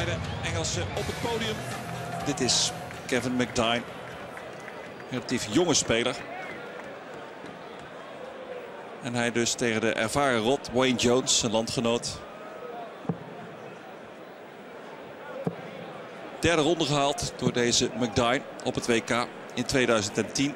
bij de Engelsen op het podium. Dit is Kevin McDine. Relatief jonge speler. En hij dus tegen de ervaren rot Wayne Jones, zijn landgenoot. Derde ronde gehaald door deze McDine op het WK in 2010.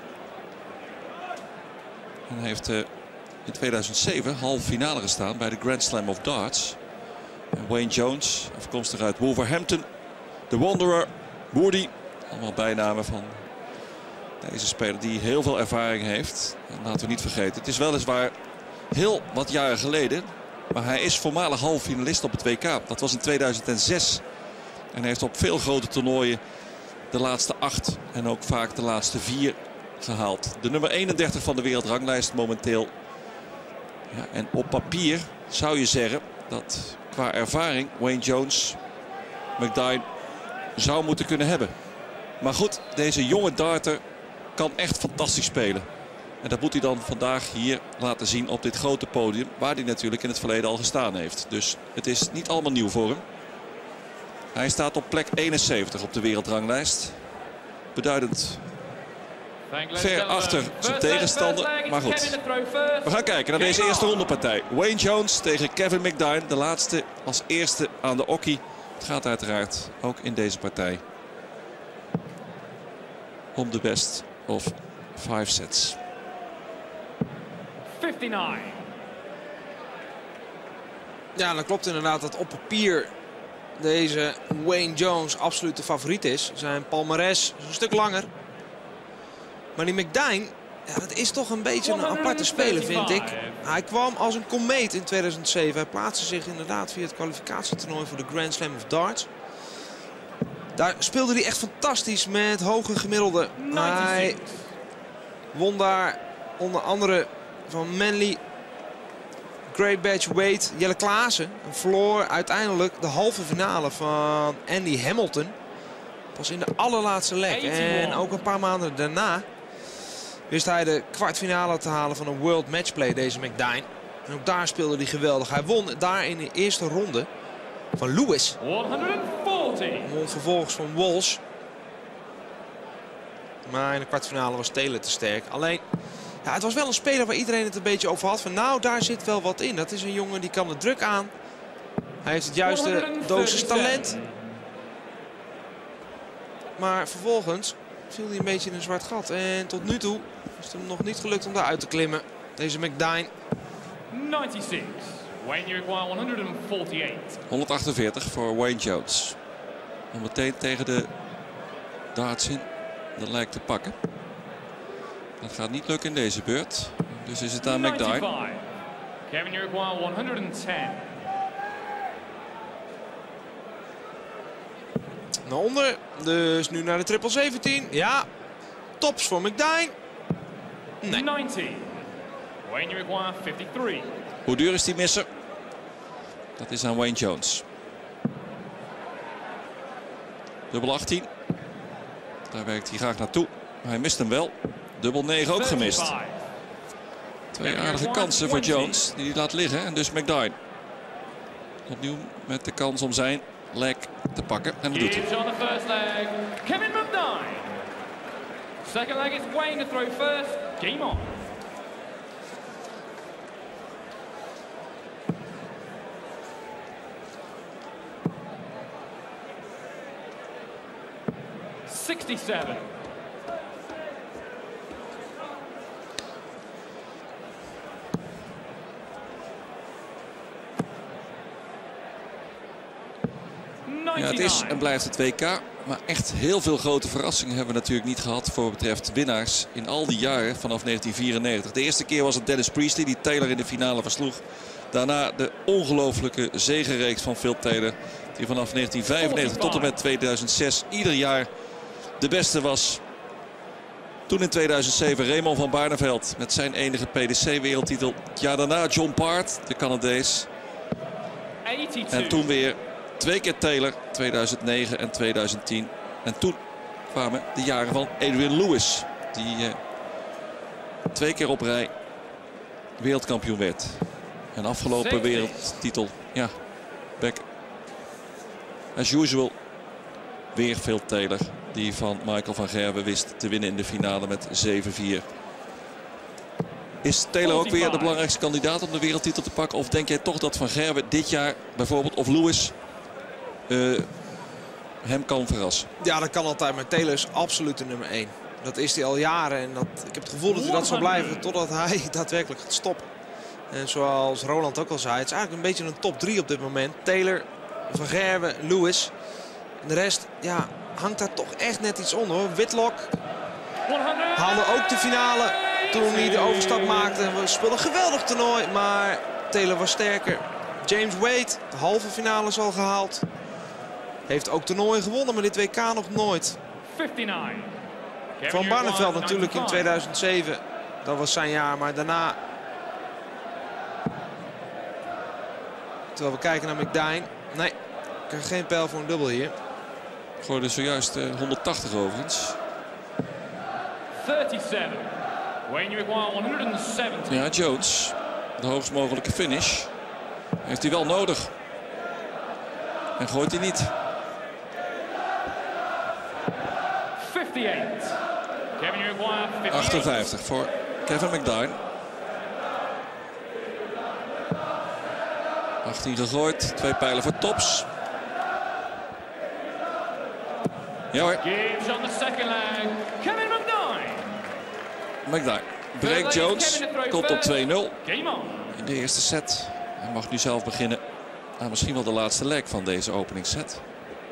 En hij heeft in 2007 halve finale gestaan bij de Grand Slam of Darts. En Wayne Jones, afkomstig uit Wolverhampton. The Wanderer, Woody. Allemaal bijnamen van deze speler die heel veel ervaring heeft. En laten we niet vergeten, het is weliswaar heel wat jaren geleden. Maar hij is voormalig halve finalist op het WK. Dat was in 2006. En hij heeft op veel grote toernooien de laatste 8 en ook vaak de laatste 4 gehaald. De nummer 31 van de wereldranglijst momenteel. Ja, en op papier zou je zeggen dat qua ervaring Wayne Jones McDine zou moeten kunnen hebben. Maar goed, deze jonge darter kan echt fantastisch spelen. En dat moet hij dan vandaag hier laten zien op dit grote podium. Waar hij natuurlijk in het verleden al gestaan heeft. Dus het is niet allemaal nieuw voor hem. Hij staat op plek 71 op de wereldranglijst. Beduidend ver achter zijn tegenstander. Maar goed, we gaan kijken naar deze eerste rondepartij. Wayne Jones tegen Kevin McDine. De laatste als eerste aan de okkie. Het gaat uiteraard ook in deze partij om de best of 5 sets. 59. Ja, dan klopt inderdaad dat op papier deze Wayne Jones absoluut de favoriet is. Zijn palmares is een stuk langer. Maar die McDine, ja, dat is toch een beetje een aparte speler, vind ik. Hij kwam als een komeet in 2007. Hij plaatste zich inderdaad via het kwalificatietoernooi voor de Grand Slam of Darts. Daar speelde hij echt fantastisch met hoge gemiddelden. Hij won daar onder andere van Manley, Great Badge Wade, Jelle Klaassen. En verloor uiteindelijk de halve finale van Andy Hamilton. Pas in de allerlaatste leg. En ook een paar maanden daarna wist hij de kwartfinale te halen van een World Matchplay, deze McDine. En ook daar speelde hij geweldig. Hij won daar in de eerste ronde van Lewis. 140. Won vervolgens van Walsh. Maar in de kwartfinale was Taylor te sterk. Alleen, ja, het was wel een speler waar iedereen het een beetje over had. Van nou, daar zit wel wat in. Dat is een jongen die kan de druk aan. Hij heeft het juiste dosis talent. Maar vervolgens viel hij een beetje in een zwart gat. En tot nu toe is het hem nog niet gelukt om daar uit te klimmen. Deze McDine. 96. Wayne, you require 148. 148 voor Wayne Jones. Om meteen tegen de darts in de lijk te pakken. Dat gaat niet lukken in deze beurt. Dus is het aan McDine. 95. Kevin, you require 110. Naar onder. Dus nu naar de triple 17. Ja, tops voor McDine. Nee. 90. Wayne, you require 53. Hoe duur is die misser? Dat is aan Wayne Jones. Dubbel 18. Daar werkt hij graag naartoe. Maar hij mist hem wel. Dubbel 9 ook gemist. 35. Twee aardige kansen voor Jones die hij laat liggen. En dus McDine. Opnieuw met de kans om zijn leg te pakken. En dat doet hij. Gives on the first leg, Kevin McDine. Second leg is Wayne to throw first. Game on. '67. Ja, het is en blijft het WK. Maar echt heel veel grote verrassingen hebben we natuurlijk niet gehad voor wat betreft winnaars in al die jaren vanaf 1994. De eerste keer was het Dennis Priestley die Taylor in de finale versloeg. Daarna de ongelooflijke zegenreeks van Phil Taylor. Die vanaf 1995 tot en met 2006 ieder jaar de beste was. Toen in 2007 Raymond van Barneveld met zijn enige PDC-wereldtitel. Het jaar daarna John Part, de Canadees. 82. En toen weer 2 keer Taylor, 2009 en 2010. En toen kwamen de jaren van Adrian Lewis. Die 2 keer op rij wereldkampioen werd. En afgelopen wereldtitel, ja, back As usual, weer Phil Taylor. Die van Michael van Gerwen wist te winnen in de finale met 7-4. Is Taylor ook weer de belangrijkste kandidaat om de wereldtitel te pakken? Of denk jij toch dat Van Gerwen dit jaar bijvoorbeeld, of Lewis, hem kan verrassen? Ja, dat kan altijd. Maar Taylor is absoluut de nummer 1. Dat is hij al jaren. En ik heb het gevoel dat hij dat zal blijven totdat hij daadwerkelijk gaat stoppen. En zoals Roland ook al zei, het is eigenlijk een beetje een top 3 op dit moment. Taylor, Van Gerwen, Lewis. En de rest, ja, hangt daar toch echt net iets onder, hoor. Whitlock haalde ook de finale toen hij de overstap maakte. We speelden een geweldig toernooi, maar Taylor was sterker. James Wade, de halve finale is al gehaald. Heeft ook toernooien gewonnen, maar dit WK nog nooit. 59. Van Barneveld natuurlijk in 2007. Dat was zijn jaar, maar daarna... Terwijl we kijken naar McDine. Nee, ik krijg geen pijl voor een dubbel hier. Gooide zojuist 180 overigens. 37. When you require 170. Ja, Jones, de hoogst mogelijke finish, heeft hij wel nodig. En gooit hij niet. 58. Kevin, you require 58. 58 voor Kevin McDine. 18 gegooid, 2 pijlen voor tops. Ja hoor. Gives on the second leg. Kevin McDine. McDine breekt Jones, komt op 2-0 Game on. in de eerste set. Hij mag nu zelf beginnen aan misschien wel de laatste leg van deze openingsset.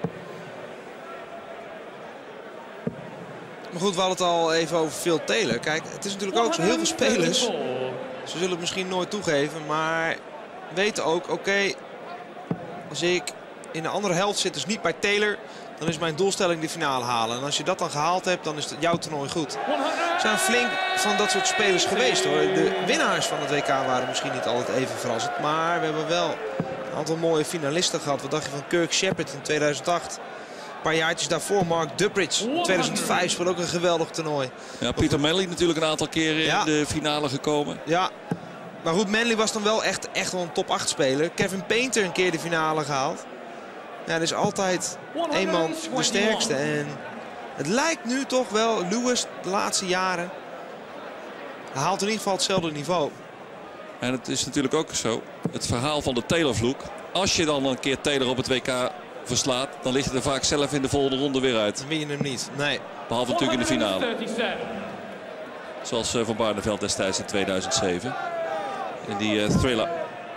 Maar goed, we hadden het al even over Phil Taylor. Kijk, het is natuurlijk ook zo heel veel spelers. Ze zullen het misschien nooit toegeven, maar weten ook, oké, als ik in de andere helft zit, dus niet bij Taylor, dan is mijn doelstelling de finale halen. En als je dat dan gehaald hebt, dan is het jouw toernooi goed. Er zijn flink van dat soort spelers geweest, hoor. De winnaars van het WK waren misschien niet altijd even verrassend, maar we hebben wel een aantal mooie finalisten gehad. Wat dacht je van Kirk Shepard in 2008? Een paar jaartjes daarvoor Mark Duprich in 2005 speelde ook een geweldig toernooi. Ja, Peter Manley natuurlijk een aantal keren in de finale gekomen. Ja, maar goed, Manley was dan wel echt wel een top 8 speler. Kevin Painter een keer de finale gehaald. Ja, er is altijd één man de sterkste. En het lijkt nu toch wel, Lewis de laatste jaren haalt in ieder geval hetzelfde niveau. En het is natuurlijk ook zo, het verhaal van de Taylor-vloek. Als je dan een keer Taylor op het WK verslaat, dan ligt het er vaak zelf in de volgende ronde weer uit. Dan win je hem niet, nee. Behalve natuurlijk in de finale. 137. Zoals Van Barneveld destijds in 2007. In die thriller.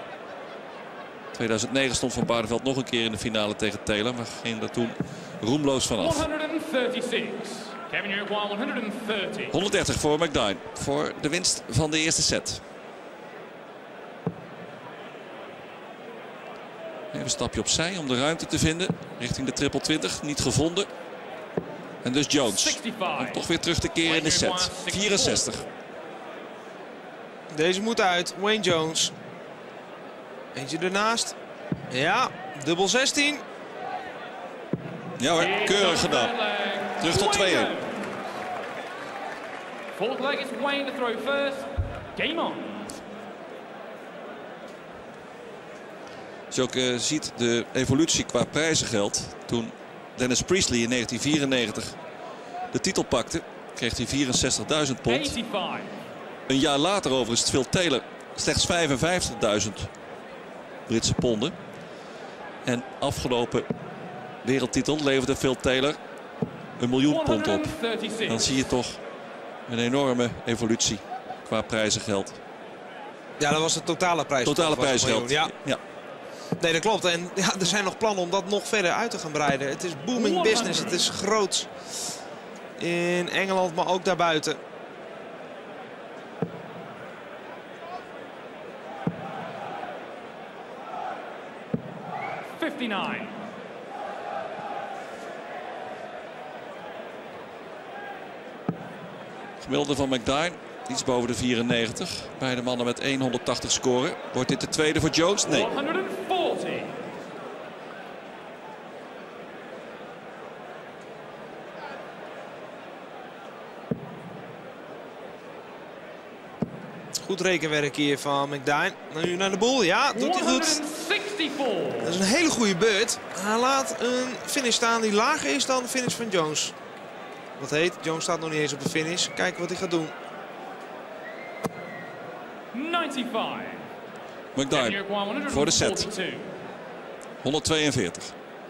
2009 stond Van Barneveld nog een keer in de finale tegen Taylor. Maar ging er toen roemloos vanaf. 136. Kevin, you require 130. 130 voor McDine. Voor de winst van de eerste set. Even een stapje opzij om de ruimte te vinden. Richting de triple 20. Niet gevonden. En dus Jones. 65. Om toch weer terug te keren in de set. 64. Deze moet uit. Wayne Jones. Eentje ernaast. Ja, dubbel 16. Ja hoor, keurig gedaan. Terug tot 2-1. Fourth leg is Wayne to throw first. Game on. Als je ook ziet de evolutie qua prijzengeld. Toen Dennis Priestley in 1994 de titel pakte, kreeg hij 64.000 pond. 85. Een jaar later overigens het Phil Taylor slechts 55.000 Britse ponden. En afgelopen wereldtitel leverde Phil Taylor 1 miljoen pond op. 136. Dan zie je toch een enorme evolutie qua prijzengeld. Ja, dat was de totale prijs. Totale Was het prijzengeld. miljoen, ja. Nee, dat klopt. En ja, er zijn nog plannen om dat nog verder uit te gaan breiden. Het is booming business. Het is groot in Engeland, maar ook daarbuiten. Gemiddelde van McDine, iets boven de 94. Beide mannen met 180 scoren. Wordt dit de tweede voor Jones? Nee. 140. Goed rekenwerk hier van McDine. Nu naar de boel. Ja, doet hij goed. 160. 64. Dat is een hele goede beurt. Hij laat een finish staan die lager is dan de finish van Jones. Wat heet, Jones staat nog niet eens op de finish. Kijken wat hij gaat doen. 95. McDine voor de set. 142.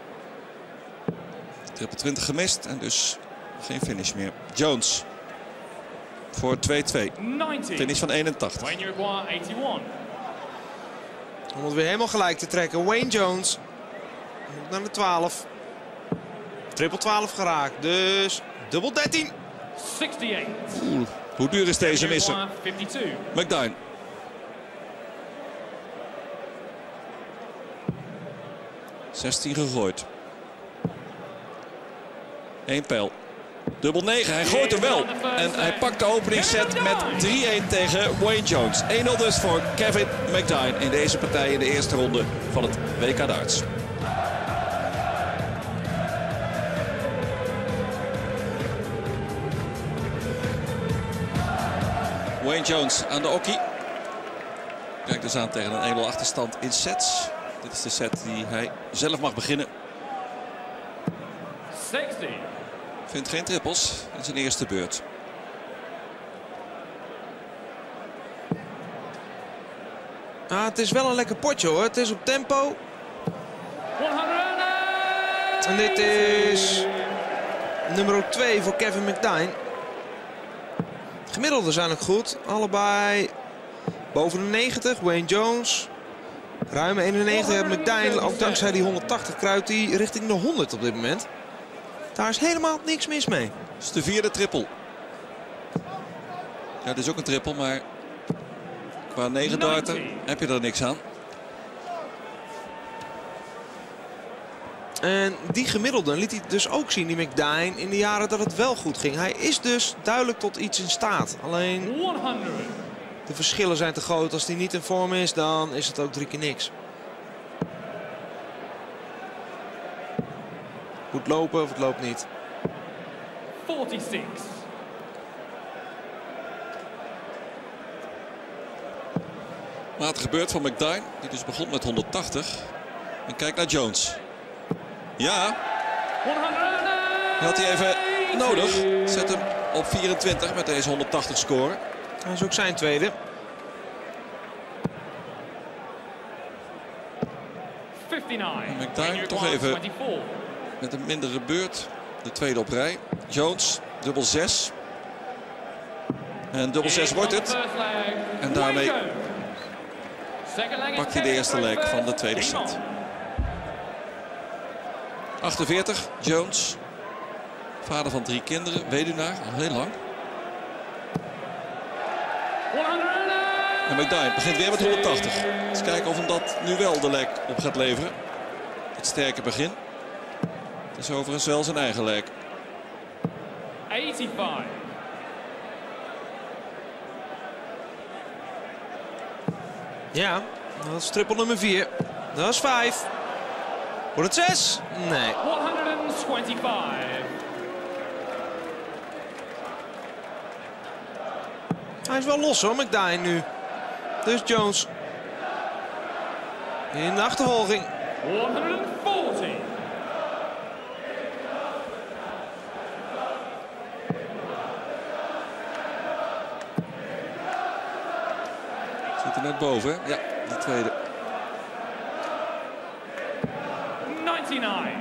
Triple 20 gemist en dus geen finish meer. Jones voor 2-2. 90. Finish van 81. Wayne Uruguay 81. Om het weer helemaal gelijk te trekken. Wayne Jones moet naar de 12. Triple 12 geraakt. Dus dubbel 13. 68. Oeh, hoe duur is deze misser? Uruguay 52. McDine. ...16 gegooid. 1 pijl. Dubbel 9, hij gooit hem wel. En hij pakt de openingsset met 3-1 tegen Wayne Jones. 1-0 dus voor Kevin McDine in deze partij in de eerste ronde van het WK darts. Wayne Jones aan de okkie. Kijkt dus aan tegen een 1-0 achterstand in sets. Dit is de set die hij zelf mag beginnen. 60. Vindt geen trippels in zijn eerste beurt. Ah, het is wel een lekker potje hoor. Het is op tempo. 100. En dit is nummer 2 voor Kevin McDine. Gemiddelde zijn ook goed. Allebei boven de 90. Wayne Jones. Ruim 91. McDine, ook dankzij die 180 kruipt hij richting de 100 op dit moment. Daar is helemaal niks mis mee. Het is de vierde trippel. Ja, dit is ook een trippel, maar qua 9 darten heb je er niks aan. En die gemiddelde liet hij dus ook zien, die McDine, in de jaren dat het wel goed ging. Hij is dus duidelijk tot iets in staat. Alleen 100. de verschillen zijn te groot. Als hij niet in vorm is, dan is het ook 3 keer niks. Moet lopen of het loopt niet. 46. Matige beurt van McDine, die dus begon met 180. En kijk naar Jones. Ja, 100. die had hij even nodig. Zet hem op 24 met deze 180 score. Dat is ook zijn tweede. 59. En McDine toch even 24. met een mindere beurt. De tweede op rij. Jones, dubbel 6. En dubbel 6 wordt het. En daarmee pakt hij de eerste leg van de tweede set. 48, Jones. Vader van 3 kinderen, weduwnaar, al heel lang. En McDine begint weer met 180. Eens kijken of hem dat nu wel de leg op gaat leveren. Het sterke begin. Het is overigens wel zijn eigen leg. 85. Ja, dat is triple nummer 4. Dat is 5. Wordt het 6? Nee. 125. Hij is wel los hoor, McDine nu. Dus Jones in de achtervolging. 140. Zit er net boven, ja, de tweede. 99.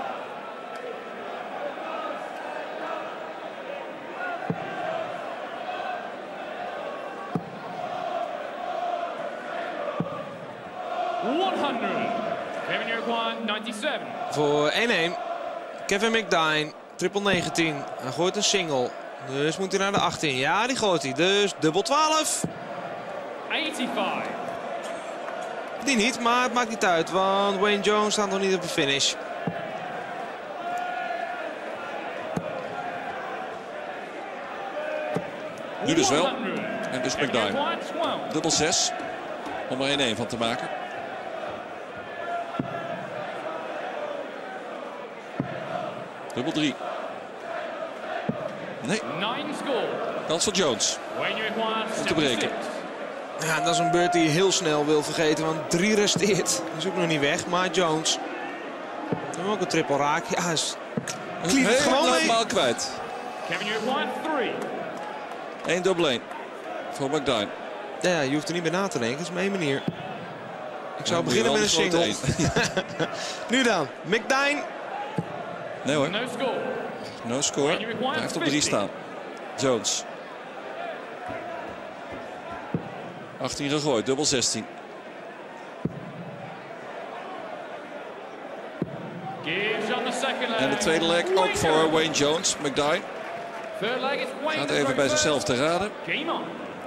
Kevin Uruguay 97. Voor 1-1. Kevin McDine, triple 19. Hij gooit een single. Dus moet hij naar de 18. Ja, die gooit hij. Dus dubbel 12. 85. Die niet, maar het maakt niet uit. Want Wayne Jones staat nog niet op de finish. Nu dus wel. 100. En dus Kevin McDine. Uruguay 12. Dubbel 6. Om er 1-1 van te maken. Dubbel 3. Nee, 9 score. kans voor Jones. Wayne Uruguay Om te breken. 76. Ja, dat is een beurt die je heel snel wil vergeten, want 3 resteert. Dat is ook nog niet weg, maar Jones. We hebben ook een triple raak. Ja, is klieft het gewoon mee. Helemaal kwijt. Kevin, you require 3. 1 dubbel 1 voor McDine. Ja, je hoeft er niet bij na te denken. Dat is maar één manier. Ik zou beginnen met een single. Nu dan, McDine. Nee hoor, No score. no score. Hij heeft op 3 staan. Jones. 18 gegooid, dubbel 16. Gives on the second leg. En de tweede leg ook voor Wayne Jones. McDine Third leg is Wayne gaat to even throw bij first. zichzelf te raden. Game on.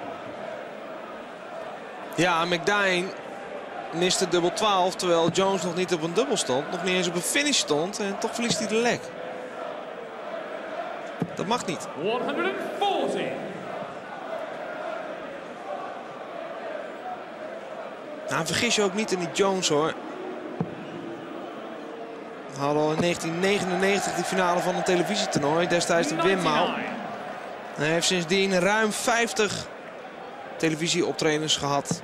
Ja, McDine miste dubbel 12, terwijl Jones nog niet op een dubbel stond. Nog niet eens op een finish stond en toch verliest hij de leg. Dat mag niet. 140. Nou, vergis je ook niet in die Jones hoor. We hadden al in 1999 de finale van een televisietoernooi. Destijds de Wimmaal. Hij heeft sindsdien ruim 50 televisieoptredens gehad.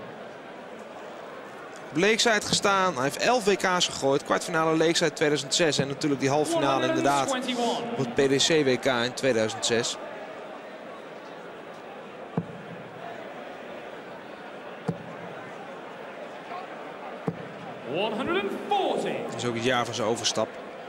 Op Lakeside gestaan. Hij heeft 11 WK's gegooid. Kwartfinale Lakeside 2006. En natuurlijk die halve finale inderdaad op het PDC WK in 2006. Dat is ook het jaar van zijn overstap.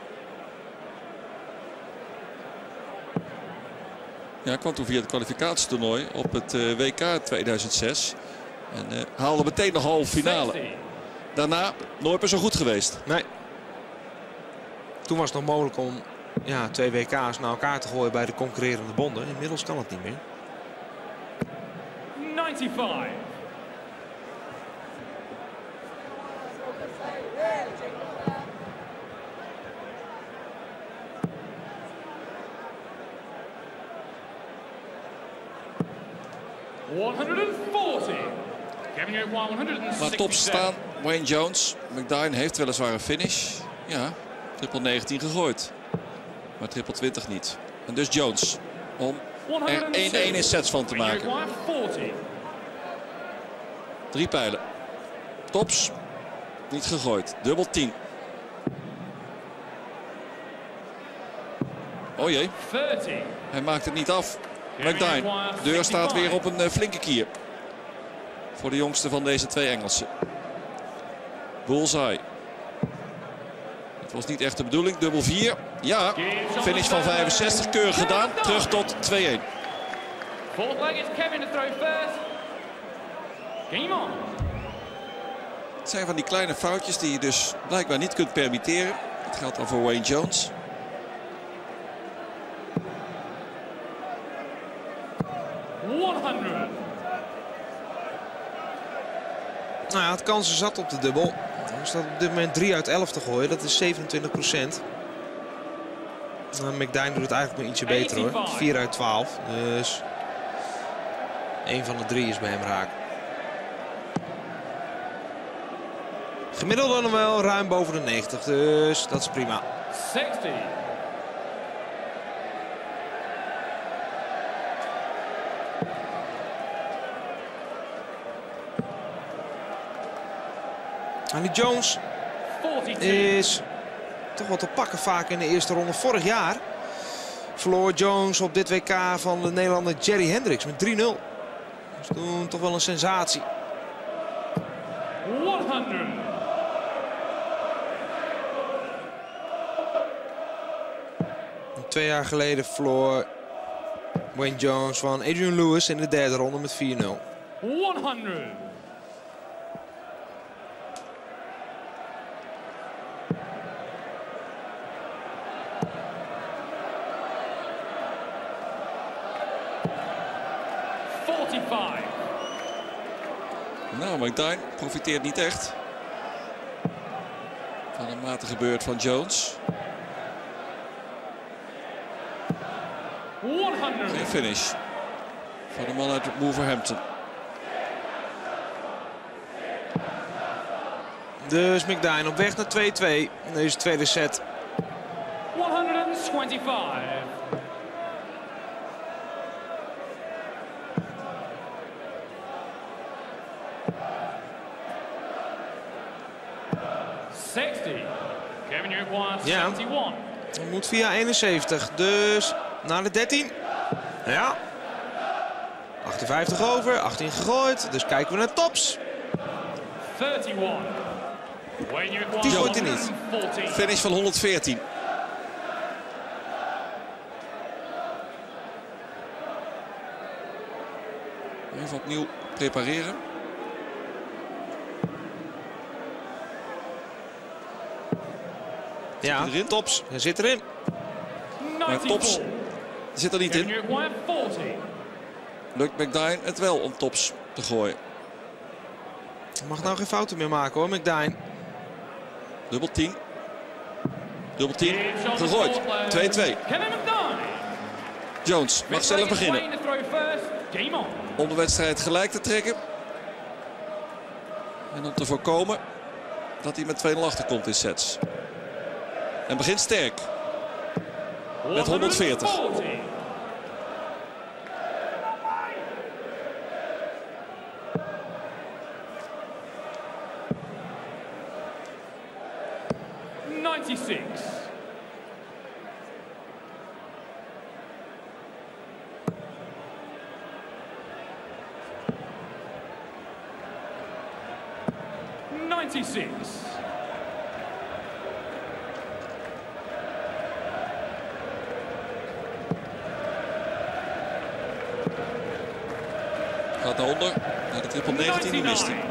Ja, hij kwam toen via het kwalificatietoernooi op het WK 2006. En haalde meteen de halve finale. Daarna nooit meer zo goed geweest. Nee. Toen was het nog mogelijk om 2 WK's naar elkaar te gooien bij de concurrerende bonden. Inmiddels kan het niet meer. 95. Maar top staan Wayne Jones. McDine heeft weliswaar een finish. Ja, triple 19 gegooid. Maar triple 20 niet. En dus Jones om er 1-1 in sets van te maken. 3 pijlen. Tops. Niet gegooid. Dubbel 10. Oh jee. 30. Hij maakt het niet af. McDine. De deur staat weer op een flinke kier. Voor de jongste van deze 2 Engelsen. Bullseye. Het was niet echt de bedoeling. Dubbel 4. Ja. Finish van 65. Keurig gedaan. Terug tot 2-1. Fourth leg is Kevin to throw first. Game on. Het zijn van die kleine foutjes die je dus blijkbaar niet kunt permitteren. Dat geldt dan voor Wayne Jones. Nou ja, het kansen zat op de dubbel. Er staat op dit moment 3 uit 11 te gooien. Dat is 27%. McDine doet het eigenlijk nog ietsje beter hoor. 4 uit 12. Dus 1 van de 3 is bij hem raak. Gemiddelde dan wel ruim boven de 90. Dus dat is prima. 60. En die Jones is toch wat te pakken vaak in de eerste ronde. Vorig jaar verloor Jones op dit WK van de Nederlander Jerry Hendricks met 3-0. Dus toen toch wel een sensatie. 100. En 2 jaar geleden verloor Wayne Jones van Adrian Lewis in de derde ronde met 4-0. 100. Nou, McDine profiteert niet echt van een matige beurt van Jones. 100. Geen finish van de man uit Wolverhampton. Dus McDine op weg naar 2-2 in deze tweede set. 125. 60. Kevin, you require Ja. 71. Dat moet via 71. Dus naar de 13. Ja. 58 over. 18 gegooid. Dus kijken we naar tops. 31. Wayne, you require Die gooit hij niet. 114. Finish van 114. Even opnieuw prepareren. Ja, erin? tops. Hij zit erin. Maar Tops zit er niet Kevin, in. you require 40. Lukt McDine het wel om Tops te gooien. Mag nou geen fouten meer maken hoor, McDine. Dubbel 10. Dubbel 10. Gegooid. 2-2. Kevin McDine. Jones mag zelf beginnen Wayne to throw first. Game on. om de wedstrijd gelijk te trekken. En om te voorkomen dat hij met 2-0 achterkomt in sets. En begint sterk. Met 140. 96. Gaat naar onder. Naar de triple 19. Die mist hij.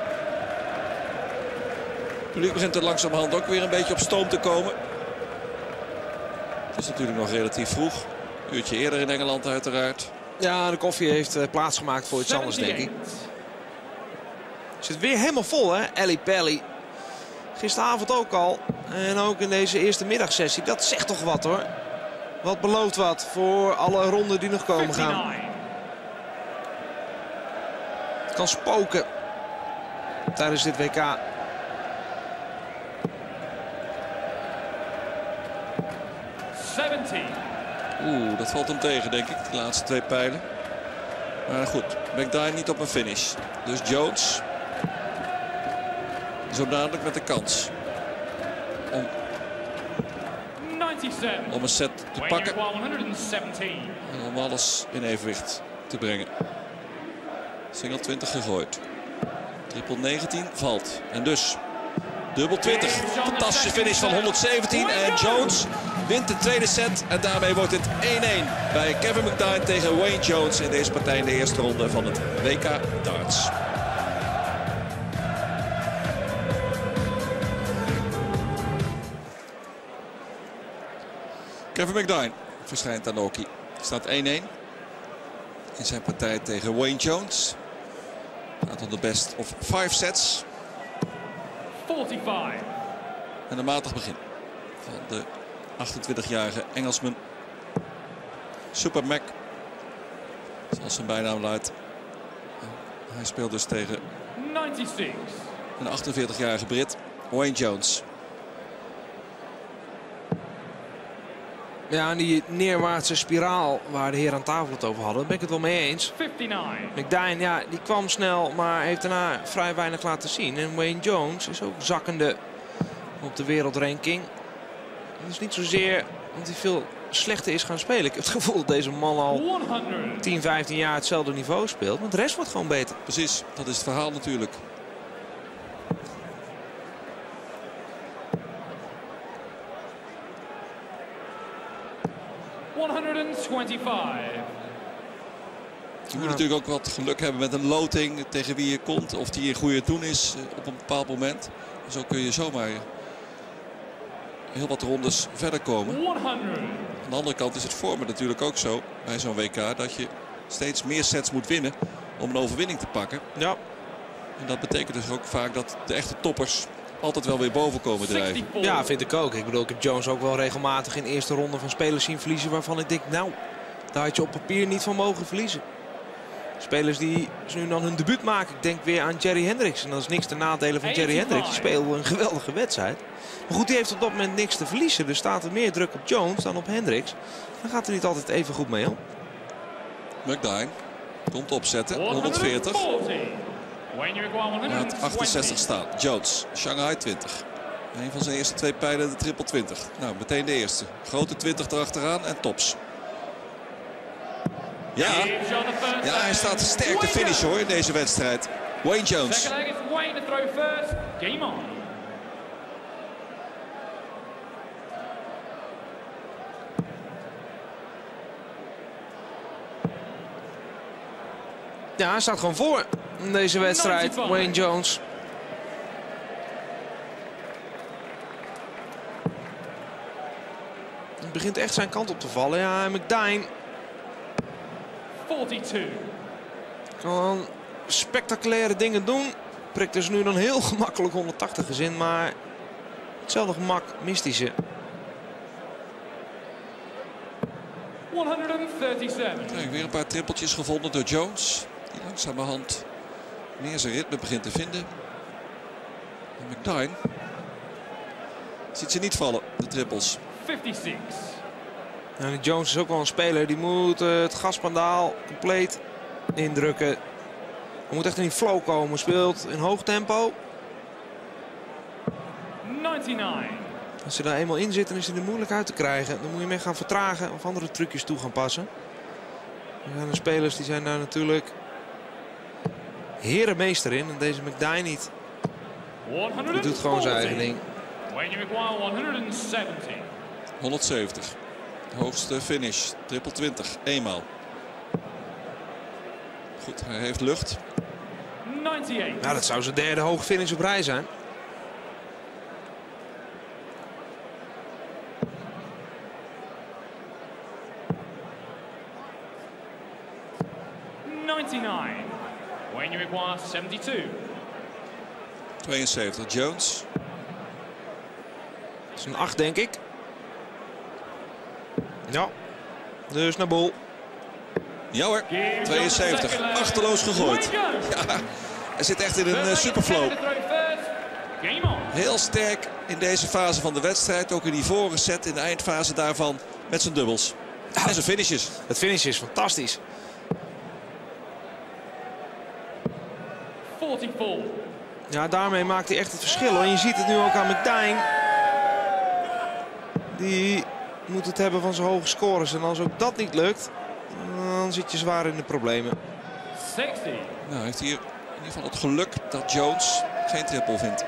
Het publiek begint er langzamerhand ook weer een beetje op stoom te komen. Het is natuurlijk nog relatief vroeg. Een uurtje eerder in Engeland uiteraard. Ja, de koffie heeft plaatsgemaakt voor iets anders, denk ik. Zit weer helemaal vol, hè, Ellie Pelly. Gisteravond ook al. En ook in deze eerste middagsessie. Dat zegt toch wat, hoor. Wat belooft wat voor alle ronden die nog komen gaan. Het kan spoken tijdens dit WK. Oeh, dat valt hem tegen, denk ik. De laatste 2 pijlen. Maar goed, McDine niet op een finish. Dus Jones zo dadelijk met de kans om een set te pakken. En om alles in evenwicht te brengen. Single 20 gegooid. Triple 19 valt. En dus dubbel 20. Fantastische finish van 117. En Jones wint de tweede set. En daarmee wordt het 1-1 bij Kevin McDine tegen Wayne Jones in deze partij in de eerste ronde van het WK Darts. Kevin McDine verschijnt aan Oki. Staat 1-1 in zijn partij tegen Wayne Jones. Gaat om de best of 5 sets. 45. En een matig begin van de 28-jarige Engelsman. Super Mac, zoals zijn bijnaam luidt. Hij speelt dus tegen 96. een 48-jarige Brit, Wayne Jones. Ja, en die neerwaartse spiraal waar de heren aan tafel het over hadden, daar ben ik het wel mee eens. 59. McDine, ja, die kwam snel, maar heeft daarna vrij weinig laten zien. En Wayne Jones is ook zakkende op de wereldranking. Dat is niet zozeer omdat hij veel slechter is gaan spelen. Ik heb het gevoel dat deze man al 100. 10, 15 jaar hetzelfde niveau speelt. Maar de rest wordt gewoon beter. Precies, dat is het verhaal natuurlijk. Je moet natuurlijk ook wat geluk hebben met een loting tegen wie je komt. Of die in goede doen is op een bepaald moment. Zo kun je zomaar heel wat rondes verder komen. 100. Aan de andere kant is het voor me natuurlijk ook zo bij zo'n WK dat je steeds meer sets moet winnen om een overwinning te pakken. Ja. En dat betekent dus ook vaak dat de echte toppers altijd wel weer boven komen drijven. 64. Ja, vind ik ook. Ik bedoel, ik heb Jones ook wel regelmatig in de eerste ronde van spelers zien verliezen waarvan ik denk, nou, daar had je op papier niet van mogen verliezen. Spelers die nu dan hun debuut maken. Ik denk weer aan Jerry Hendricks. En dat is niks ten nadele van Jerry Hendricks. Die speelde een geweldige wedstrijd. Maar goed, die heeft op dat moment niks te verliezen. Dus staat er meer druk op Jones dan op Hendricks. Dan gaat er niet altijd even goed mee om. McDine komt opzetten. 140. Laat 68 staan. Jones, Shanghai 20. Een van zijn eerste 2 pijlen, de triple 20. Nou, meteen de eerste. Grote 20 erachteraan en tops. Ja, hij staat sterk te finishen hoor in deze wedstrijd. Wayne Jones. Second leg is Wayne to throw first. Game on. Ja, hij staat gewoon voor in deze wedstrijd, Wayne Jones. Het begint echt zijn kant op te vallen. Ja, McDyne 42. kan spectaculaire dingen doen. Prikt dus nu dan heel gemakkelijk 180 in, maar hetzelfde gemak mist hij ze. 137. Kijk, weer een paar trippeltjes gevonden door Jones. Die langzamerhand meer zijn ritme begint te vinden. En McDyne ziet ze niet vallen, de trippels. 56. Nou, die Jones is ook wel een speler. Die moet het gaspedaal compleet indrukken. Hij moet echt in die flow komen. Speelt in hoog tempo. 99. Als ze daar eenmaal in zitten is hij er moeilijk uit te krijgen. Dan moet je mee gaan vertragen of andere trucjes toe gaan passen. Er zijn de spelers die zijn daar natuurlijk herenmeester in. En deze McDyne niet. Die doet gewoon zijn eigen ding. Wayne McGuire 170. 170. Hoogste finish. Triple 20. Eenmaal. Goed, hij heeft lucht. 98. Nou, dat zou zijn derde hoge finish op rij zijn. Wayne McGuire 72. 72. Jones. Dat is een 8, denk ik. Ja. Dus naar Bol. Ja hoor. 72. Achterloos gegooid. Ja, hij zit echt in een superflow. Heel sterk in deze fase van de wedstrijd. Ook in die vorige set, in de eindfase daarvan. Met zijn dubbels. En zijn finishes. Het finish is fantastisch. 44. Ja, daarmee maakt hij echt het verschil. En je ziet het nu ook aan McDyne. Die moet het hebben van zijn hoge scores. En als ook dat niet lukt, dan zit je zwaar in de problemen. 60. Nou, heeft hier in ieder geval het geluk dat Jones geen triple vindt.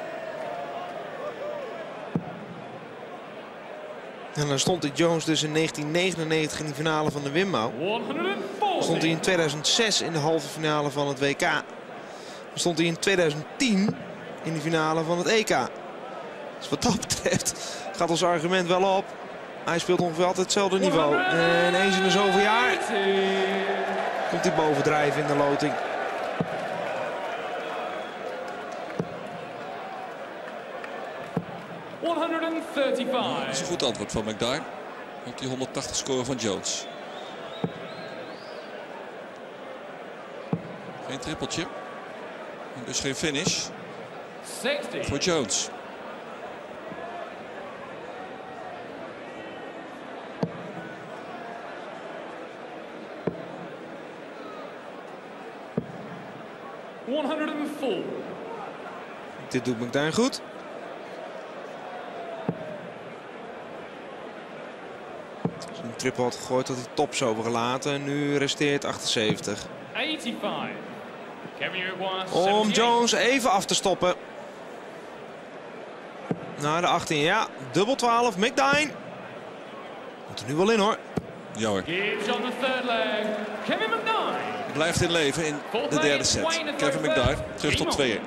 En dan stond hij Jones dus in 1999 in de finale van de Wimbouw. 140. Stond hij in 2006 in de halve finale van het WK. Dan stond hij in 2010 in de finale van het EK. Dus wat dat betreft gaat ons argument wel op. Hij speelt ongeveer altijd hetzelfde niveau. En eens in de zoveel jaar komt hij bovendrijven in de loting. Dat is een goed antwoord van McDyne op die 180 score van Jones. Geen trippeltje. En dus geen finish 60. voor Jones. Dit doet McDyne goed. Zijn triple had gegooid, had hij tops overgelaten. En nu resteert 78. 85. Kevin McGuire Om 78. Jones even af te stoppen. Naar de 18, ja. Dubbel 12, McDyne. Moet er nu wel in hoor. Ja hoor. Gibbs on the third leg. Kevin McDyne. Blijft in leven in de derde set. Kevin McDyne terug tot 2-1.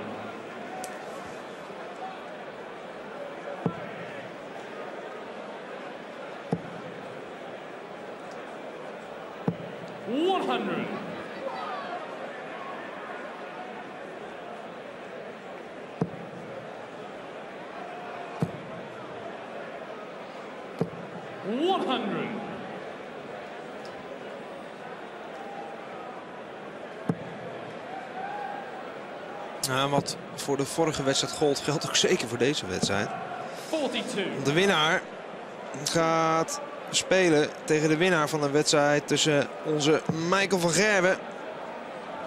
Wat voor de vorige wedstrijd gold, geldt ook zeker voor deze wedstrijd. 42. De winnaar gaat spelen tegen de winnaar van de wedstrijd tussen onze Michael van Gerwen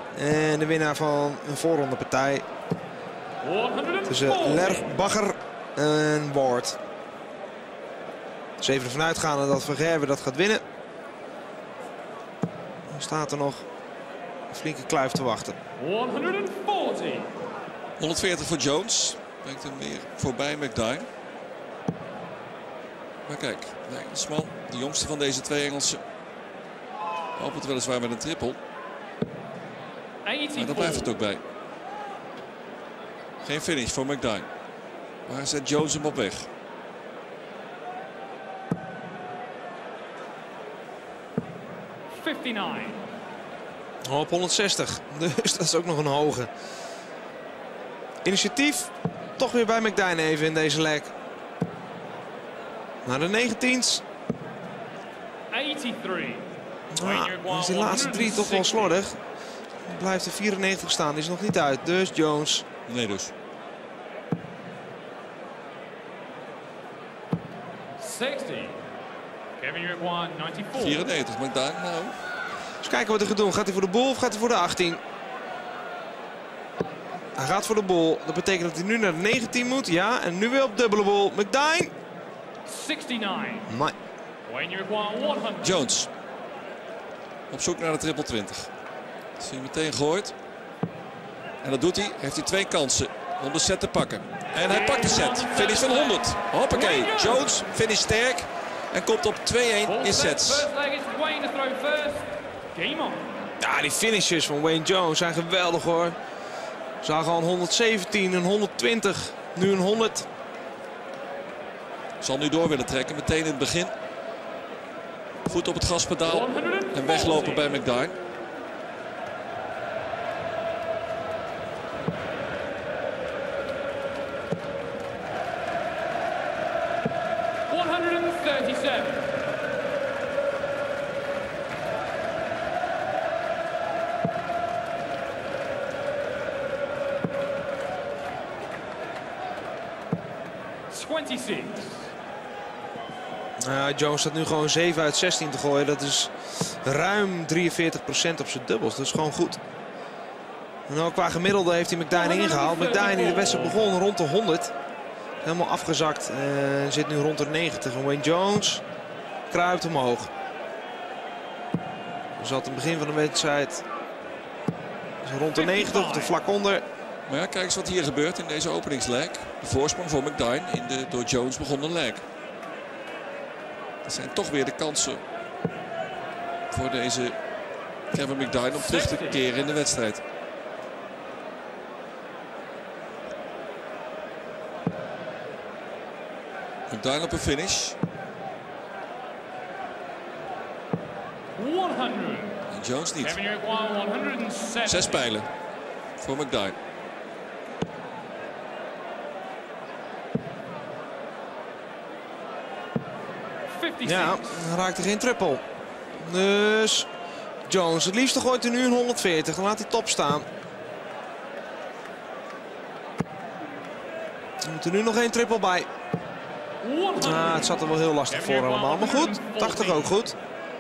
en de winnaar van een voorrondepartij tussen Lerch Bagger en Ward. Dus even ervan uitgaande dat Van Gerwen dat gaat winnen. Dan staat er nog een flinke kluif te wachten. 140. 140 voor Jones. Brengt hem weer voorbij McDine. Maar kijk, de Engelsman, de jongste van deze twee Engelsen. Opent weliswaar met een triple. Maar daar blijft het ook bij. Geen finish voor McDine. Maar zet Jones hem op weg. Op 160. Dus dat is ook nog een hoge. Initiatief. Toch weer bij McDine even in deze leg. Naar de 19's. 83. Is die laatste 3 toch wel slordig. Blijft er 94 staan. Die is nog niet uit. Dus Jones. Nee dus. 60. Kevin Uruguay 94. 94, McDine. Nou. Dus kijken wat hij gaat doen. Gaat hij voor de boel of gaat hij voor de 18? Hij gaat voor de boel. Dat betekent dat hij nu naar de 19 moet. Ja, en nu weer op dubbele boel. McDine. 69. Maar Wayne Uruguay 100. Jones. Op zoek naar de triple 20. Dat is hij meteen gooit. En dat doet hij. Heeft hij 2 kansen om de set te pakken. En hij pakt de set. Finish van 100. Hoppakee. Jones finish sterk. En komt op 2-1 in sets. First leg is Wayne to throw first. Game on. ja, die finishes van Wayne Jones zijn geweldig hoor. Zag al een 117, een 120, nu een 100. Zal nu door willen trekken, meteen in het begin. Voet op het gaspedaal en weglopen bij McDine. Jones staat nu gewoon 7 uit 16 te gooien. Dat is ruim 43% op zijn dubbels. Dat is gewoon goed. En ook qua gemiddelde heeft hij McDine ingehaald. McDine die de wedstrijd begon rond de 100. Helemaal afgezakt. Zit nu rond de 90. En Wayne Jones kruipt omhoog. Dus zat in het begin van de wedstrijd rond de 90 of er vlak onder. Maar ja, kijk eens wat hier gebeurt in deze openingsleg. De voorsprong voor McDine in de door Jones begonnen leg. Dat zijn toch weer de kansen voor deze Kevin McDine om terug te keren in de wedstrijd. McDine op een finish. 100. En Jones niet. Kevin Uruguay 107. 6 pijlen voor McDine. Ja, dan raakt er geen triple. Dus Jones, het liefste gooit hij nu een 140. Dan laat hij top staan. Er moet er nu nog één triple bij. Het zat er wel heel lastig voor allemaal. Maar goed, 80 ook goed.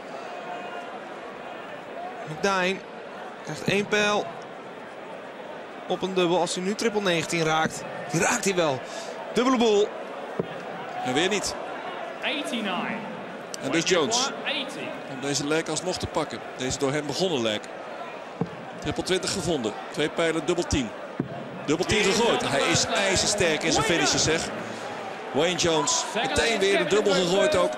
McDine krijgt 1 pijl op een dubbel. Als hij nu triple 19 raakt, die raakt hij wel. Dubbele boel. En weer niet. 89. En dus Jones 80. om deze leg alsnog te pakken. Deze door hem begonnen leg. Triple 20 gevonden. 2 pijlen, dubbel 10. Dubbel 10 gegooid. Hij is ijzersterk in zijn finishes, zeg. Wayne Jones meteen weer de dubbel gegooid ook.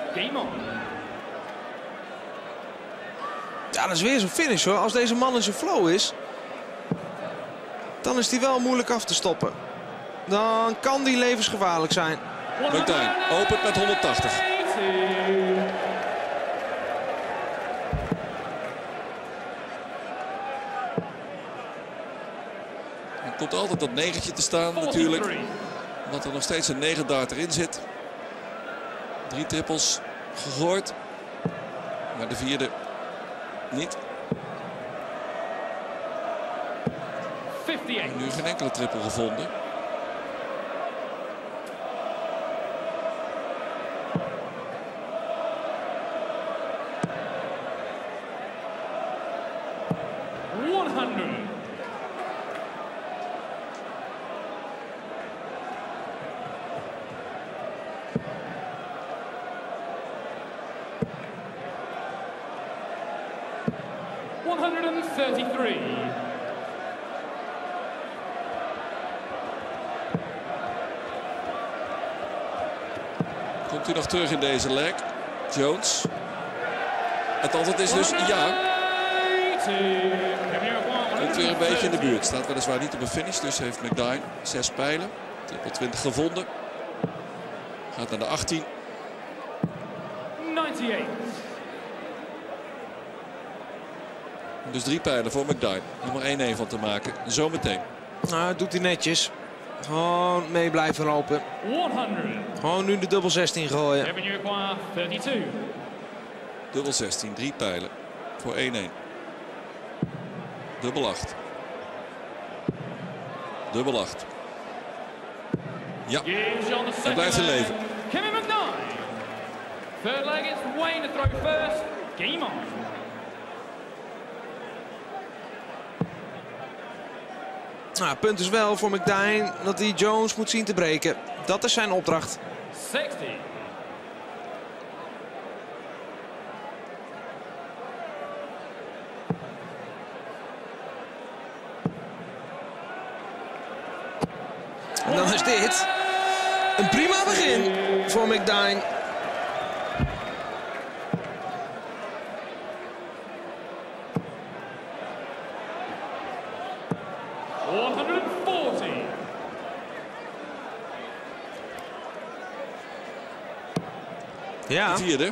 Ja, dat is weer zo'n finish hoor. Als deze man in zijn flow is, dan is hij wel moeilijk af te stoppen. Dan kan die levensgevaarlijk zijn. McDine opent met 180. Er komt altijd dat negentje te staan natuurlijk. Omdat er nog steeds een 9 dart erin zit. 3 trippels gegooid. Maar de 4e niet. En nu geen enkele trippel gevonden. 133. Komt hij nog terug in deze leg? Jones. Het antwoord is dus ja. Komt weer een beetje in de buurt. Staat weliswaar niet op een finish, dus heeft McDine 6 pijlen. Triple 20 gevonden. Gaat naar de 18. 98. Dus 3 pijlen voor McDine. Om er 1-1 van te maken. Zometeen. Nou, dat doet hij netjes. Gewoon mee blijven lopen. 100. Gewoon nu de dubbel 16 gooien. Kevin Uruguay, 32. Dubbel 16. 3 pijlen. Voor 1-1. Dubbel 8. Dubbel 8. Ja. Hij blijft in leven. Kevin McDine. Third leg is Wayne to throw first. Game on. Nou, punt is wel voor McDine dat hij Jones moet zien te breken. Dat is zijn opdracht. 60. En dan is dit een prima begin voor McDine. Ja. De vierde.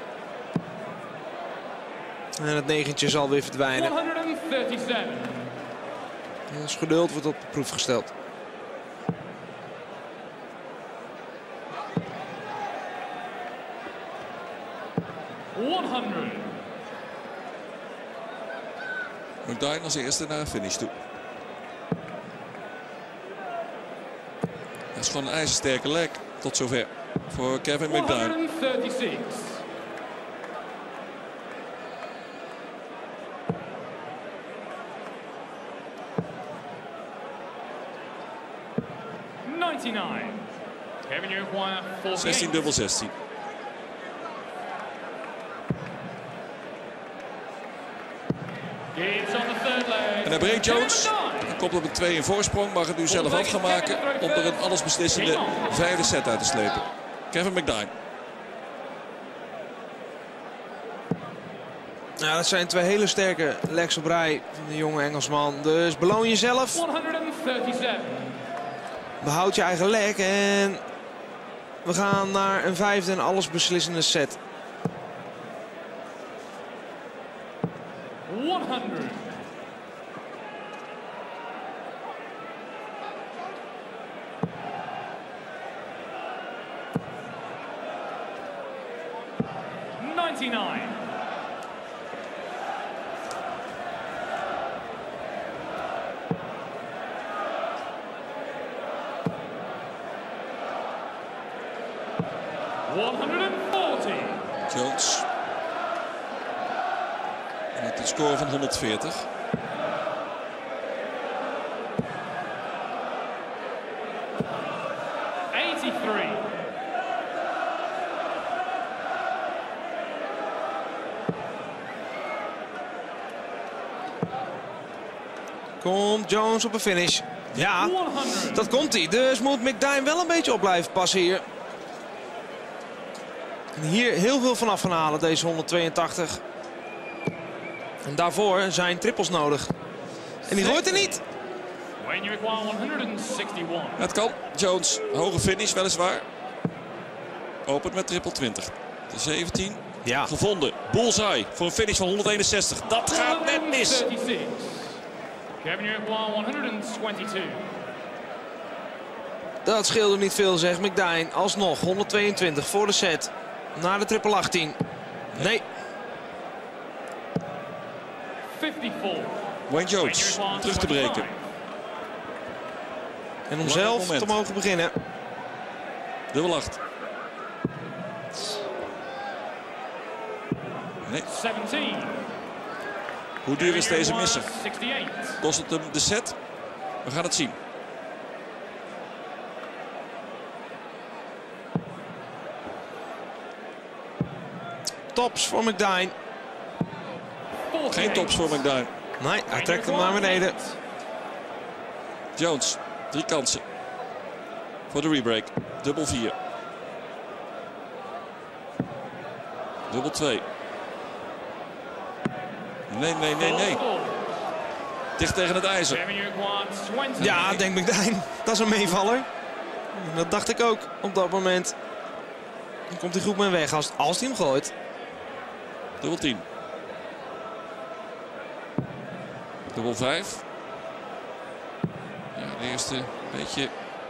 En het negentje zal weer verdwijnen. 137. Dus geduld wordt op de proef gesteld. McDine als eerste naar een finish toe. Dat is gewoon een ijzersterke leg tot zover voor Kevin McDine. 136. Kevin Uruguay, 16 dubbel 16. En dan breekt Jones. Hij komt op een 2 in voorsprong. Mag het nu zelf af gaan maken om er een allesbeslissende 5e set uit te slepen. Kevin McDine. Nou, dat zijn 2 hele sterke legs op rij van de jonge Engelsman. Dus beloon jezelf. 137. Behoud je eigen leg en we gaan naar een 5e en allesbeslissende set. 100. Jones. Met een score van 140. Komt Jones op een finish. Ja, dat komt hij. Dus moet McDine wel een beetje op blijven passen hier. En hier heel veel vanaf gaan halen, deze 182. En daarvoor zijn trippels nodig. En die gooit er niet. Het kan. Jones, hoge finish weliswaar. Opent met triple 20. De 17. Ja. Gevonden. Bullseye voor een finish van 161. Dat gaat net mis. Kevin Uruguay, 122. Dat scheelde niet veel, zegt McDine. Alsnog 122 voor de set. Naar de triple 18. Nee. 54. Wayne Jones om terug te breken. En om zelf te mogen beginnen. Dubbel 8. Nee. 17. Hoe duur is deze misser? 68. Kost het hem de set? We gaan het zien. Tops voor McDine. Geen tops voor McDine. Nee, hij trekt hem naar beneden. Jones, 3 kansen. Voor de rebreak. Dubbel 4. Dubbel 2. Nee. Dicht tegen het ijzer. Ja, denkt McDine. Dat is een meevaller. Dat dacht ik ook op dat moment. Dan komt hij goed mee weg als hij hem gooit. Dubbel 10. Dubbel 5. Ja, de eerste beetje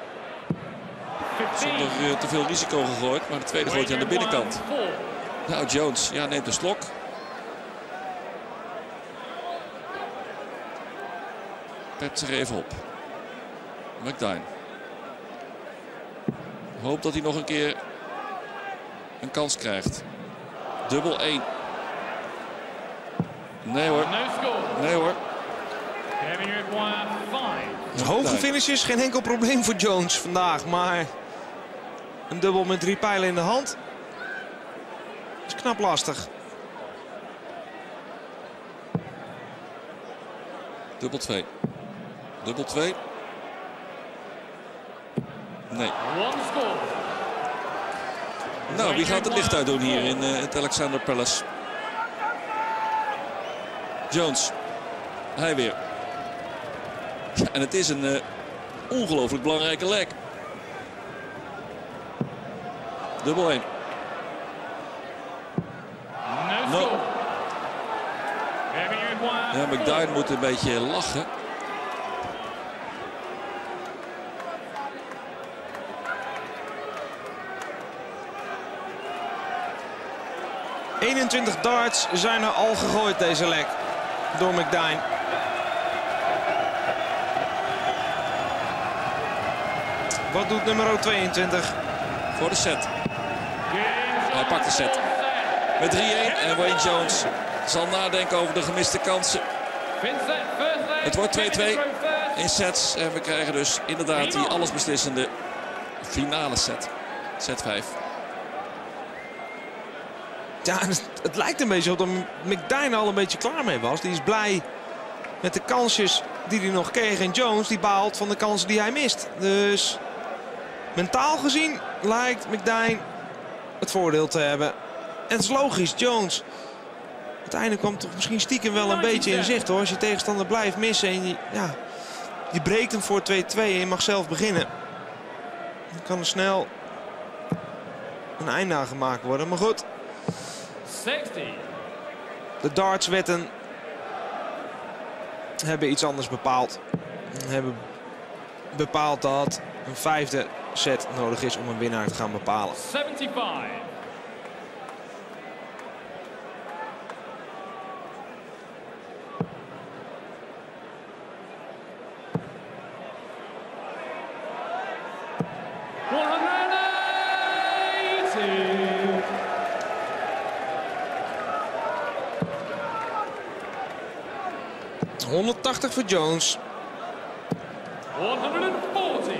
zonder te veel risico gegooid. Maar de tweede gooit hij aan de binnenkant. Nou, Jones neemt een slok. Pept zich even op. McDine. Hoopt dat hij nog een keer een kans krijgt. Dubbel 1. Nee hoor. Hoge finishes, geen enkel probleem voor Jones vandaag. Maar een dubbel met 3 pijlen in de hand is knap lastig. Dubbel 2. Dubbel 2. Nee. Nou, wie gaat het licht uit doen hier in het Alexander Palace? Jones. Hij weer. Ja, en het is een ongelooflijk belangrijke leg. Dubbel 1. No. Ja, McDine moet een beetje lachen. ...21 darts zijn er al gegooid deze leg door McDine. Wat doet nummer 22? Voor de set. Hij pakt de set. Met 3-1 en Wayne Jones zal nadenken over de gemiste kansen. Het wordt 2-2 in sets. En we krijgen dus inderdaad die allesbeslissende finale set. Set 5. Ja, het lijkt een beetje op dat McDine al een beetje klaar mee was. Die is blij met de kansjes die hij nog kreeg. En Jones die baalt van de kansen die hij mist. Dus mentaal gezien lijkt McDine het voordeel te hebben. En het is logisch, Jones. Uiteindelijk kwam toch misschien stiekem wel een beetje in zicht hoor. Als je tegenstander blijft missen en je breekt hem voor 2-2 en je mag zelf beginnen. Dan kan er snel een einde aan gemaakt worden. Maar goed. 60. De dartswetten hebben iets anders bepaald. Hebben bepaald dat een 5e set nodig is om een winnaar te gaan bepalen. 75. $180 voor Jones. 140.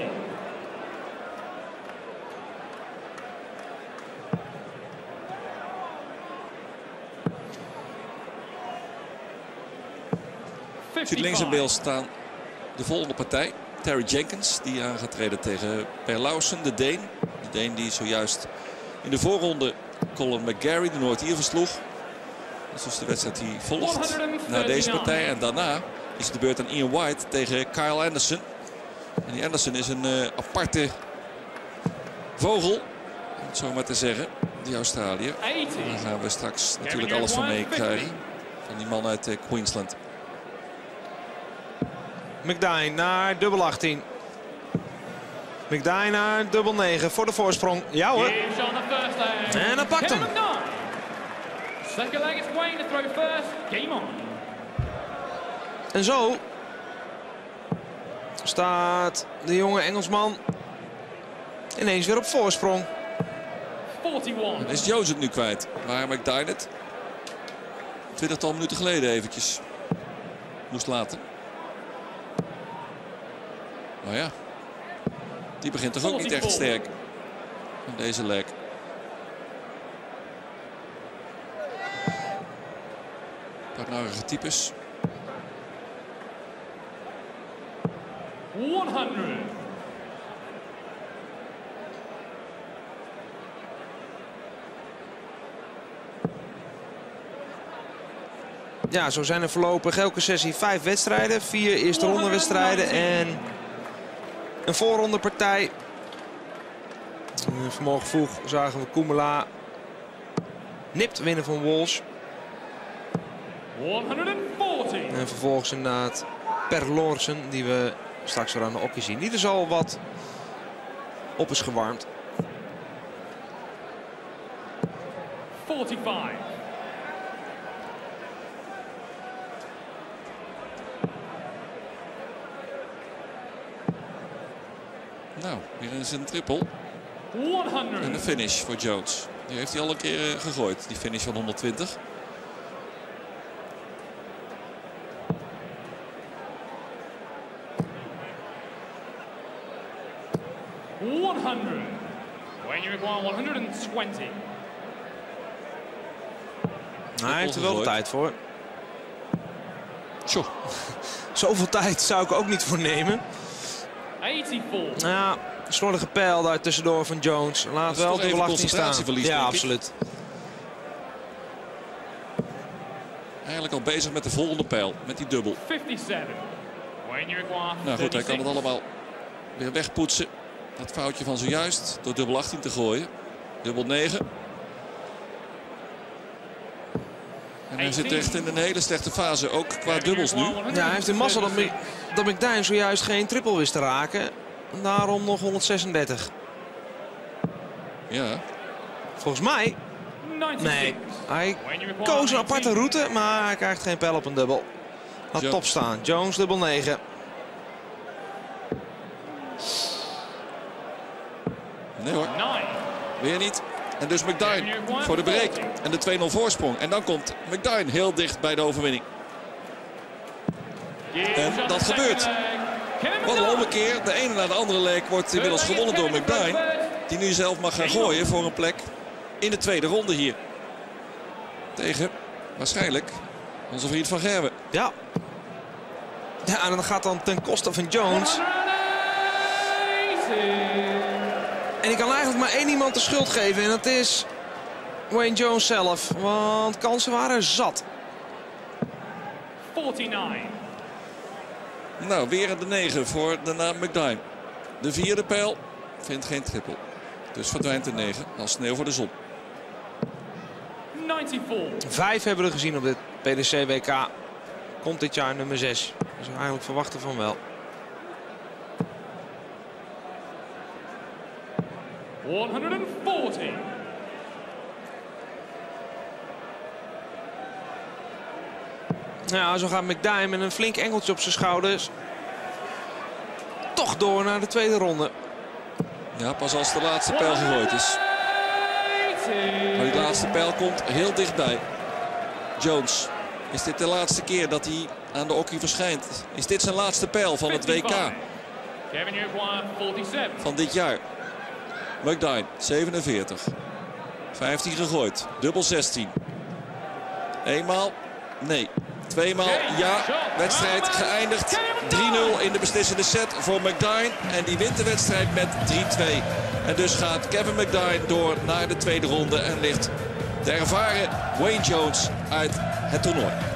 Ik zie links in beeld staan de volgende partij. Terry Jenkins die aan gaat treden tegen Per Lausen, de Deen. De Deen die zojuist in de voorronde Colin McGarry, de Noord-Ier, versloeg. Dat is dus de wedstrijd die volgt na deze partij. En daarna is het de beurt aan Ian White tegen Kyle Anderson. En die Anderson is een aparte vogel, om het zo maar te zeggen, die Australiër. Daar gaan we straks natuurlijk alles van meekrijgen. Van die man uit Queensland. McDine naar dubbel 18. McDine naar dubbel 9 voor de voorsprong. Ja hoor. En dan pakt hem. Second leg is Wayne to throw first. Game on. En zo staat de jonge Engelsman ineens weer op voorsprong. 41. En is Jones het nu kwijt. Waar McDine het 20-tal minuten geleden eventjes moest laten. Maar ja, die begint toch ook niet echt sterk in deze leg. Hardnarige types. 100. Ja, zo zijn er voorlopig elke sessie 5 wedstrijden. 4 eerste ronde wedstrijden en een voorrondepartij. Vanmorgen vroeg zagen we Kumela nipt winnen van Walsh. 140. En vervolgens inderdaad Per Lorsen, die we straks weer aan de okkie zien. Die dus al wat op is gewarmd. 45. Nou, weer eens een triple. 100. En de finish voor Jones. Die heeft hij al een keer gegooid, die finish van 120. When you require 120. Hij heeft er wel de tijd voor. Tjoh. Zoveel tijd zou ik er ook niet voor nemen. 84. Ja, slordige pijl daar tussendoor van Jones. Laat wel de belachting staan. Ja, absoluut. Eigenlijk al bezig met de volgende pijl, met die dubbel. 57. When you require Nou goed, hij 36. kan het allemaal weer wegpoetsen. Dat foutje van zojuist door dubbel 18 te gooien. Dubbel 9. En hij zit echt in een hele slechte fase, ook qua dubbels nu. Ja, hij heeft de mazzel dat McDyne zojuist geen triple wist te raken. Daarom nog 136. Ja, Volgens mij, 96. nee. Hij When you require koos een 19. aparte route, maar hij krijgt geen pijl op een dubbel. Laat Zo. top staan. Jones dubbel 9. nee hoor, 9. weer niet. En dus McDyne voor de break en de 2-0 voorsprong. En dan komt McDyne heel dicht bij de overwinning. En dat gebeurt. Wat een ommekeer. De ene na de andere leg wordt inmiddels gewonnen door McDyne. Die nu zelf mag gaan gooien voor een plek in de tweede ronde hier. Tegen waarschijnlijk onze vriend Van Gerwen. Ja. Ja, en dat gaat dan ten koste van Jones. En ik kan eigenlijk maar één iemand de schuld geven. En dat is Wayne Jones zelf. Want kansen waren zat. 49. Nou, weer de 9 voor de naam McDyne. De vierde pijl vindt geen triple. Dus verdwijnt de 9 als sneeuw voor de zon. 94. 5 hebben we er gezien op dit PDC WK. Komt dit jaar nummer 6. Dus we eigenlijk verwachten van wel. 140. Ja, zo gaat McDyne met een flink engeltje op zijn schouders toch door naar de tweede ronde. Ja, pas als de laatste pijl gegooid is. Maar die laatste pijl komt heel dichtbij. Jones, is dit de laatste keer dat hij aan de okkie verschijnt? Is dit zijn laatste pijl van het WK Kevin, you require 47. van dit jaar? McDyne, 47. 15 gegooid, dubbel 16. Eenmaal, nee. Tweemaal, ja. Wedstrijd geëindigd. 3-0 in de beslissende set voor McDyne. En die wint de wedstrijd met 3-2. En dus gaat Kevin McDyne door naar de tweede ronde. En ligt de ervaren Wayne Jones uit het toernooi.